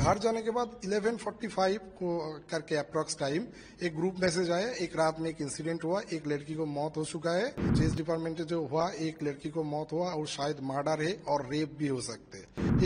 घर जाने के बाद 11:45 को करके अप्रॉक्स टाइम एक ग्रुप मैसेज आया। एक रात में एक इंसिडेंट हुआ, एक लड़की को मौत हो चुका है। चेस डिपार्टमेंट में जो हुआ, एक लड़की को मौत हुआ और शायद मर्डर है और रेप भी हो सकते हैं।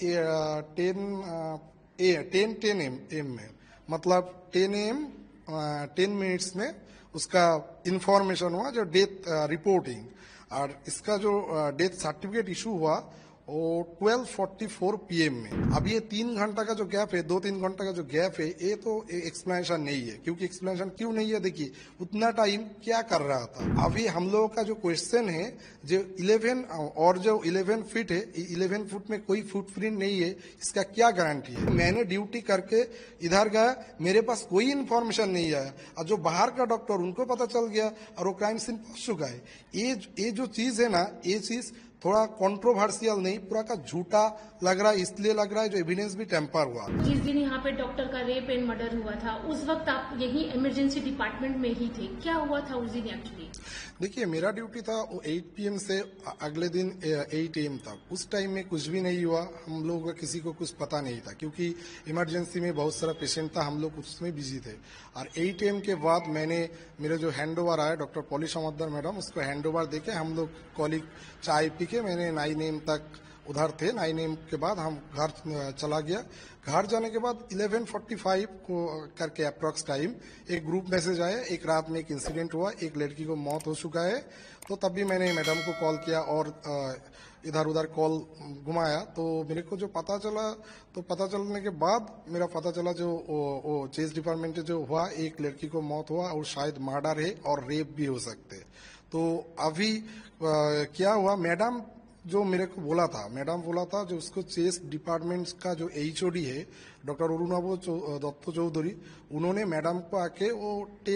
10 एम में, मतलब 10 AM 10 मिनट्स में उसका इंफॉर्मेशन हुआ, जो डेथ रिपोर्टिंग। और इसका जो डेथ सर्टिफिकेट इशू हुआ वो 12:44 PM में। अब ये 3 घंटा का जो गैप है, 2-3 घंटा का जो गैप है, ये तो एक्सप्लेनेशन नहीं है। क्योंकि एक्सप्लेनेशन क्यों नहीं है, देखिए उतना टाइम क्या कर रहा था। अभी हम लोगों का जो क्वेश्चन है, जो 11 और जो 11 फीट है, 11 फुट में कोई फुटप्रिंट नहीं है, इसका क्या गारंटी है। मैंने ड्यूटी करके इधर गया, मेरे पास कोई इन्फॉर्मेशन नहीं आया, और जो बाहर का डॉक्टर उनको पता चल गया और वो क्राइम सीन पहुंच चुका है। ये जो चीज है ना, ये चीज थोड़ा कंट्रोवर्शियल नहीं, पूरा का झूठा लग रहा है। इसलिए लग रहा है जो एविडेंस भी टेम्पर हुआ। जिस दिन यहाँ पे डॉक्टर का रेप एंड मर्डर हुआ था, उस वक्त आप यही इमरजेंसी डिपार्टमेंट में ही थे। क्या हुआ था उस दिन एक्चुअली? देखिए, मेरा ड्यूटी था वो 8 PM से अगले दिन 8 AM तक। उस टाइम में कुछ भी नहीं हुआ, हम लोगों का किसी को कुछ पता नहीं था, क्योंकि इमरजेंसी में बहुत सारा पेशेंट था, हम लोग उसमें बिजी थे। और 8 AM के बाद मैंने मेरे जो हैंड ओवर आया डॉक्टर पॉली समद्दर मैडम, उसको हैंड ओवर देके हम लोग कॉलिग चाय पी के मैंने 9 AM तक उधर थे। 9 AM के बाद हम घर चला गया। घर जाने के बाद 11:45 को करके अप्रॉक्स टाइम एक ग्रुप मैसेज आया। एक रात में एक इंसिडेंट हुआ, एक लड़की को मौत हो चुका है। तो तब भी मैंने मैडम को कॉल किया और इधर उधर कॉल घुमाया। तो मेरे को जो पता चला, तो पता चलने के बाद मेरा पता चला जो वो चेस डिपार्टमेंट में जो हुआ, एक लड़की को मौत हुआ और शायद मर्डर है और रेप भी हो सकते हैं। तो अभी क्या हुआ, मैडम जो मेरे को बोला था, मैडम बोला था जो उसको चेस डिपार्टमेंट का जो HOD है डॉक्टर अरुणाभ दत्त चौधरी, उन्होंने मैडम को आके वो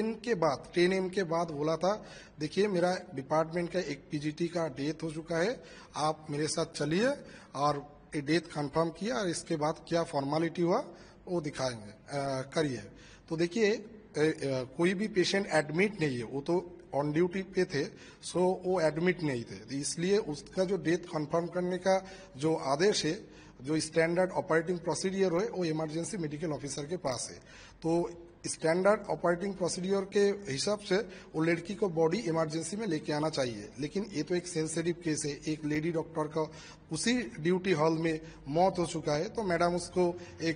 10 AM के बाद बोला था, देखिए मेरा डिपार्टमेंट का एक PGT का डेथ हो चुका है, आप मेरे साथ चलिए और ये डेथ कंफर्म किया और इसके बाद क्या फॉर्मेलिटी हुआ वो दिखाएंगे, करिए। तो देखिए कोई भी पेशेंट एडमिट नहीं है, वो तो ऑन ड्यूटी पे थे, सो वो एडमिट नहीं थे। तो इसलिए उसका जो डेथ कंफर्म करने का जो आदेश है, जो स्टैंडर्ड ऑपरेटिंग प्रोसीडियर है, वो इमरजेंसी मेडिकल ऑफिसर के पास है। तो स्टैंडर्ड ऑपरेटिंग प्रोसीडियर के हिसाब से वो लड़की को बॉडी इमरजेंसी में लेके आना चाहिए। लेकिन ये तो एक सेंसिटिव केस है, एक लेडी डॉक्टर का उसी ड्यूटी हॉल में मौत हो चुका है। तो मैडम उसको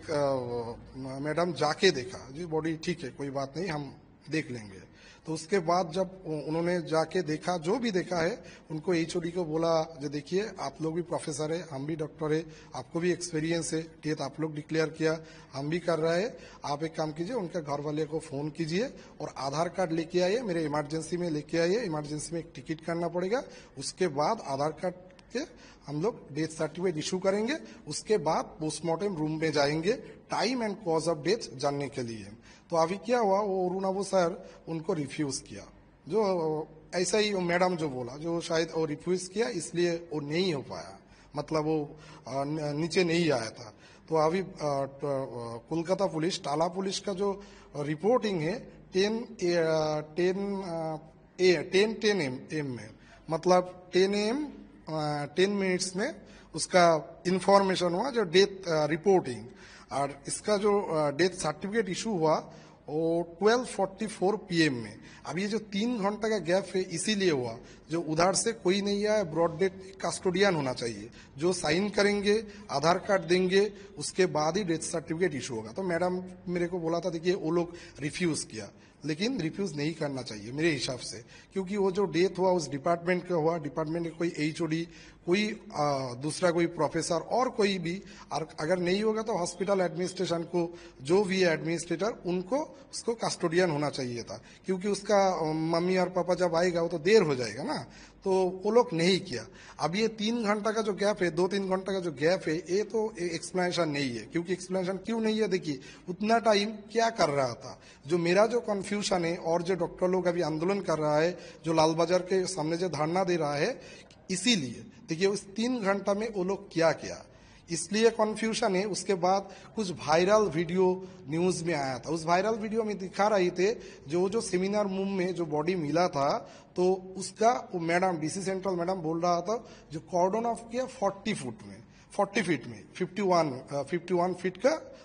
मैडम जाके देखा, जी बॉडी ठीक है, कोई बात नहीं, हम देख लेंगे। तो उसके बाद जब उन्होंने जाके देखा, जो भी देखा है, उनको HOD को बोला, जो देखिए आप लोग भी प्रोफेसर है, हम भी डॉक्टर है, आपको भी एक्सपीरियंस है, डेथ आप लोग डिक्लेयर किया, हम भी कर रहे हैं, आप एक काम कीजिए, उनके घर वाले को फोन कीजिए और आधार कार्ड लेके आइए, मेरे इमरजेंसी में लेके आइए। इमरजेंसी में एक टिकट करना पड़ेगा, उसके बाद आधार कार्ड के हम लोग डेथ सर्टिफिकेट इशू करेंगे। उसके बाद पोस्टमार्टम रूम में जाएंगे time and cause of death जानने के लिए। तो अभी क्या हुआ, वो अरुणाभ सर उनको रिफ्यूज किया, जो ऐसा ही मैडम जो बोला, जो शायद वो रिफ्यूज किया, इसलिए वो नहीं हो पाया, मतलब वो नीचे नहीं आया था। तो अभी कोलकाता पुलिस, टाला पुलिस का जो रिपोर्टिंग है 10 AM में, मतलब 10 AM 10 मिनट्स में उसका इंफॉर्मेशन हुआ, जो डेथ रिपोर्टिंग। और इसका जो डेथ सर्टिफिकेट इशू हुआ वो 12:44 PM में। अब ये जो 3 घंटा का गैप है, इसीलिए हुआ, जो उधर से कोई नहीं आया, ब्रॉड डेथ कस्टोडियन होना चाहिए, जो साइन करेंगे, आधार कार्ड देंगे, उसके बाद ही डेथ सर्टिफिकेट इशू होगा। तो मैडम मेरे को बोला था, देखिए वो लोग रिफ्यूज किया, लेकिन रिफ्यूज नहीं करना चाहिए मेरे हिसाब से, क्योंकि वो जो डेथ हुआ उस डिपार्टमेंट का हुआ, डिपार्टमेंट के कोई HOD, कोई दूसरा कोई प्रोफेसर और कोई भी, और अगर नहीं होगा तो हॉस्पिटल एडमिनिस्ट्रेशन को, जो भी है एडमिनिस्ट्रेटर, उनको उसको कस्टोडियन होना चाहिए था, क्योंकि उसका मम्मी और पापा जब आएगा वो तो देर हो जाएगा ना। तो वो लोग नहीं किया। अब ये 3 घंटा का जो गैप है, 2-3 घंटा का जो गैप है, ये तो एक्सप्लेनेशन नहीं है। क्योंकि एक्सप्लेनेशन क्यों नहीं है, देखिए उतना टाइम क्या कर रहा था। जो मेरा जो कंफ्यूजन है, और जो डॉक्टर लोग अभी आंदोलन कर रहा है, जो लाल बाजार के सामने जो धरना दे रहा है, इसीलिए देखिए उस 3 घंटा में वो लोग क्या किया, इसलिए कंफ्यूजन है। उसके बाद कुछ वायरल वीडियो न्यूज में आया था, उस वायरल वीडियो में दिखा रहे थे जो सेमिनार रूम में जो बॉडी मिला था, तो उसका वो मैडम DC सेंट्रल मैडम बोल रहा था, जो कॉर्डन ऑफ किया 40 फीट में 51 फीट का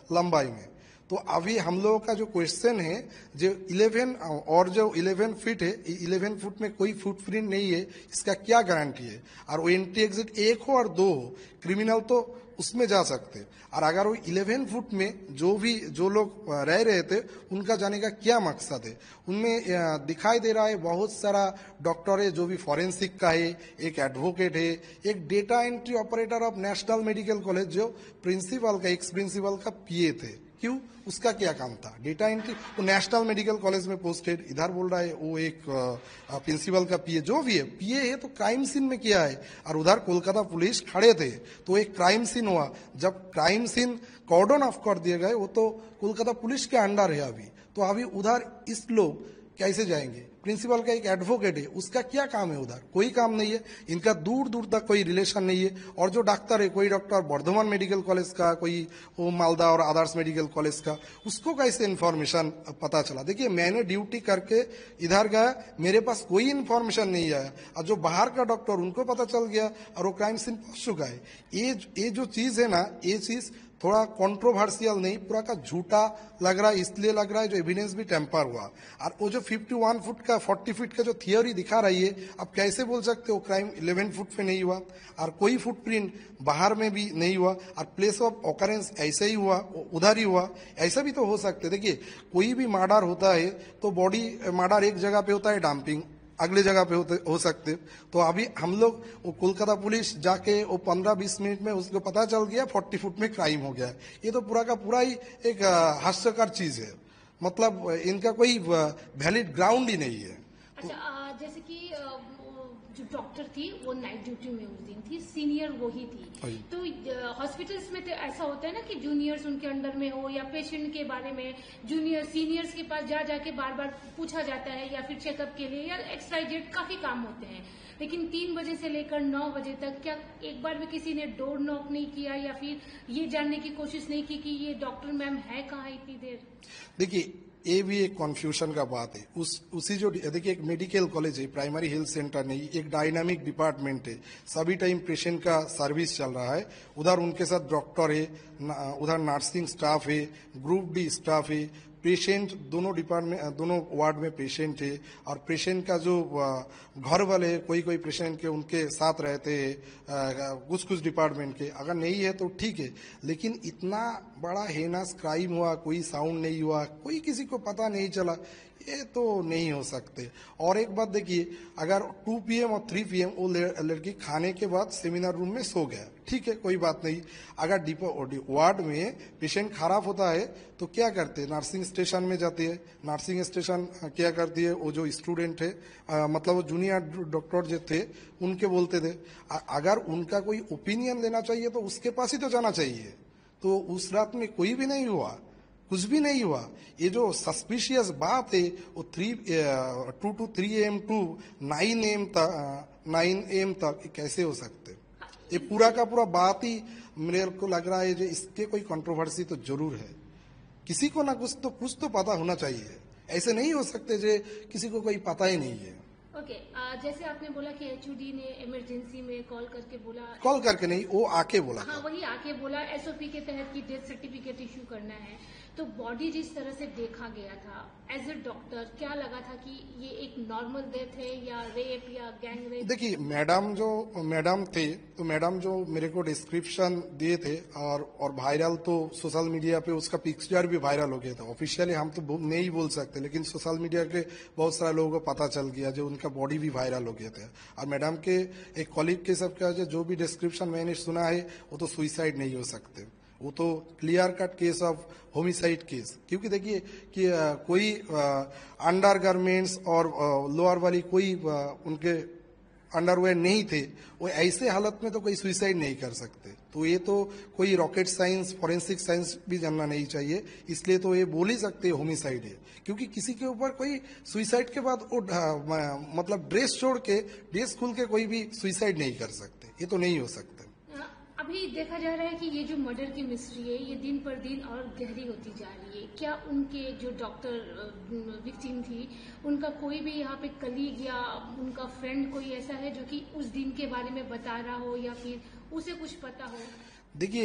लंबाई में। तो अभी हम लोगों का जो क्वेश्चन है, जो 11 और जो 11 फीट है, 11 फुट में कोई फुटप्रिंट नहीं है, इसका क्या गारंटी है? और वो एंट्री एग्जिट एक हो और दो हो, क्रिमिनल तो उसमें जा सकते। और अगर वो 11 फुट में जो लोग रह रहे थे, उनका जाने का क्या मकसद है? उनमें दिखाई दे रहा है बहुत सारा डॉक्टर है, जो भी फॉरेंसिक का है, एक एडवोकेट है, एक data entry operator of national medical college जो प्रिंसिपल का, एक्स प्रिंसिपल का पीए थे। क्यों? उसका क्या काम था? Data entry. वो नेशनल मेडिकल कॉलेज में पोस्टेड, इधर बोल रहा है वो एक प्रिंसिपल का पीए। जो भी है, पीए है तो क्राइम सीन में किया है, और उधर कोलकाता पुलिस खड़े थे, तो एक क्राइम सीन हुआ। जब क्राइम सीन कॉर्डन ऑफ कर दिए गए, वो तो कोलकाता पुलिस के अंडर है अभी। तो अभी उधर इस लोग कैसे जाएंगे? प्रिंसिपल का एक एडवोकेट है, उसका क्या काम है? उधर कोई काम नहीं है, इनका दूर दूर तक कोई रिलेशन नहीं है। और जो डॉक्टर है, कोई डॉक्टर बर्धमान मेडिकल कॉलेज का, कोई वो मालदा और आदर्श मेडिकल कॉलेज का, उसको कैसे इन्फॉर्मेशन पता चला? देखिए, मैंने ड्यूटी करके इधर गया, मेरे पास कोई इन्फॉर्मेशन नहीं आया, और जो बाहर का डॉक्टर, उनको पता चल गया और वो क्राइम सीन पहुंच चुका है। ये जो चीज है ना, ये चीज थोड़ा कंट्रोवर्शियल नहीं, पूरा का झूठा लग रहा है। इसलिए लग रहा है जो एविडेंस भी टेम्पर हुआ। और वो जो 51 फुट का 40 फीट का जो थियोरी दिखा रही है, अब कैसे बोल सकते हो क्राइम 11 फुट पे नहीं हुआ? और कोई फुटप्रिंट बाहर में भी नहीं हुआ, और प्लेस ऑफ ऑकरेंस ऐसे ही हुआ, उधर ही हुआ, ऐसा भी तो हो सकते। देखिए, कोई भी मर्डर होता है तो बॉडी मर्डर एक जगह पे होता है, डंपिंग अगले जगह पे हो सकते। तो अभी हम लोग वो कोलकाता पुलिस जाके वो 15-20 मिनट में उसको पता चल गया 40 फुट में क्राइम हो गया। ये तो पूरा का पूरा ही एक हास्यकर चीज है। मतलब इनका कोई वैलिड ग्राउंड ही नहीं है। अच्छा, जैसे कि जो डॉक्टर थी वो नाइट ड्यूटी में उस दिन थी, सीनियर वो ही थी। तो हॉस्पिटल्स में तो ऐसा होता है ना कि जूनियर्स उनके अंडर में हो, या पेशेंट के बारे में जूनियर सीनियर्स के पास जा जाके बार बार पूछा जाता है, या फिर चेकअप के लिए, या XYZ काफी काम होते हैं। लेकिन 3 बजे से लेकर 9 बजे तक क्या एक बार भी किसी ने डोर नॉक नहीं किया, या फिर ये जानने की कोशिश नहीं की कि ये डॉक्टर मैम है कहाँ इतनी देर? देखिए, ये भी एक कंफ्यूजन का बात है। उसी जो देखिए, एक मेडिकल कॉलेज है, प्राइमरी हेल्थ सेंटर नहीं, एक डायनामिक डिपार्टमेंट है। सभी टाइम पेशेंट का सर्विस चल रहा है। उधर उनके साथ डॉक्टर है, उधर नर्सिंग स्टाफ है, ग्रुप डी स्टाफ है, पेशेंट दोनों डिपार्टमेंट, दोनों वार्ड में पेशेंट है। और पेशेंट का जो घर वाले, कोई कोई पेशेंट के उनके साथ रहते हैं, कुछ कुछ डिपार्टमेंट के। अगर नहीं है तो ठीक है, लेकिन इतना बड़ा हेनस क्राइम हुआ, कोई साउंड नहीं हुआ, कोई किसी को पता नहीं चला, ये तो नहीं हो सकते। और एक बात देखिए, अगर 2 PM और 3 PM वो लड़की खाने के बाद सेमिनार रूम में सो गया, ठीक है, कोई बात नहीं। अगर वार्ड में पेशेंट खराब होता है तो क्या करते हैं? नर्सिंग स्टेशन में जाती है। नर्सिंग स्टेशन क्या करती है? वो जो स्टूडेंट है, मतलब वो जूनियर डॉक्टर जो थे, उनके बोलते थे। अगर उनका कोई ओपिनियन लेना चाहिए तो उसके पास ही तो जाना चाहिए। तो उस रात में कोई भी नहीं हुआ, कुछ भी नहीं हुआ। ये जो सस्पिशियस बात है, वो 2 to 3 AM टू 9 AM तक कैसे हो सकते? ये पूरा का पूरा बात ही मेरे को लग रहा है जो इसके कोई कंट्रोवर्सी तो जरूर है। किसी को ना कुछ तो पता होना चाहिए। ऐसे नहीं हो सकते जो किसी को कोई पता ही नहीं है। ओके, जैसे आपने बोला कि HOD ने इमरजेंसी में कॉल करके बोला, कॉल करके नहीं, वो आके बोला। हाँ, वही आके बोला SOP के तहत की डेथ सर्टिफिकेट इश्यू करना है। तो बॉडी जिस तरह से देखा गया था, एज ए डॉक्टर क्या लगा था कि ये एक नॉर्मल डेथ है या रेप या गैंग रेप? देखिए, मैडम थे, तो मैडम जो मेरे को डिस्क्रिप्शन दिए थे, और वायरल तो सोशल मीडिया पे उसका पिक्चर भी वायरल हो गया था। ऑफिशियली हम तो नहीं बोल सकते, लेकिन सोशल मीडिया के बहुत सारे लोगों को पता चल गया, जो उनका बॉडी भी वायरल हो गया था। और मैडम के एक कॉलीग के सबका जो भी डिस्क्रिप्शन मैंने सुना है, वो तो सुइसाइड नहीं हो सकते, वो तो clear cut case of homicide case. क्योंकि देखिए कि कोई अंडर गारमेंट्स और लोअर वाली कोई उनके अंडरवेयर नहीं थे, वो ऐसे हालत में तो कोई सुइसाइड नहीं कर सकते। तो ये तो कोई रॉकेट साइंस, फॉरेंसिक साइंस भी जानना नहीं चाहिए, इसलिए तो ये बोल ही सकते होमिसाइड है। क्योंकि किसी के ऊपर कोई सुइसाइड के बाद वो मतलब ड्रेस छोड़ के, ड्रेस खुल के कोई भी सुइसाइड नहीं कर सकते, ये तो नहीं हो सकता। अभी देखा जा रहा है कि ये जो मर्डर की मिस्ट्री है, ये दिन पर दिन और गहरी होती जा रही है। क्या उनके जो डॉक्टर विक्टिम थी, उनका कोई भी यहाँ पे कलीग या उनका फ्रेंड कोई ऐसा है जो कि उस दिन के बारे में बता रहा हो, या फिर उसे कुछ पता हो? देखिए,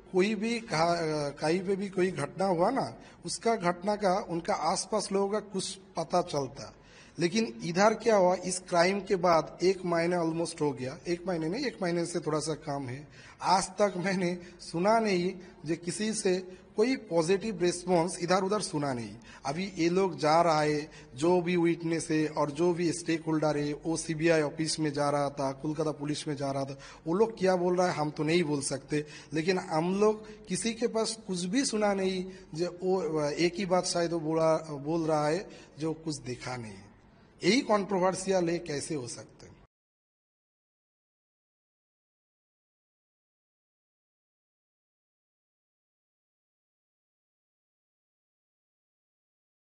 कोई भी कहीं पे भी कोई घटना हुआ ना, उसका घटना का उनका आसपास लोगों का कुछ पता चलता। लेकिन इधर क्या हुआ, इस क्राइम के बाद 1 महीना ऑलमोस्ट हो गया, 1 महीने नहीं, 1 महीने से थोड़ा सा कम है, आज तक मैंने सुना नहीं जो किसी से कोई पॉजिटिव रिस्पॉन्स इधर उधर सुना नहीं। अभी ये लोग जा रहा है, जो भी विटनेस है और जो भी स्टेक होल्डर है, वो सीबीआई ऑफिस में जा रहा था, कोलकाता पुलिस में जा रहा था, वो लोग क्या बोल रहा है हम तो नहीं बोल सकते, लेकिन हम लोग किसी के पास कुछ भी सुना नहीं। जो वो एक ही बात शायद वो बोल रहा है जो कुछ देखा नहीं। यही कंट्रोवर्शियल है, कैसे हो सकता है।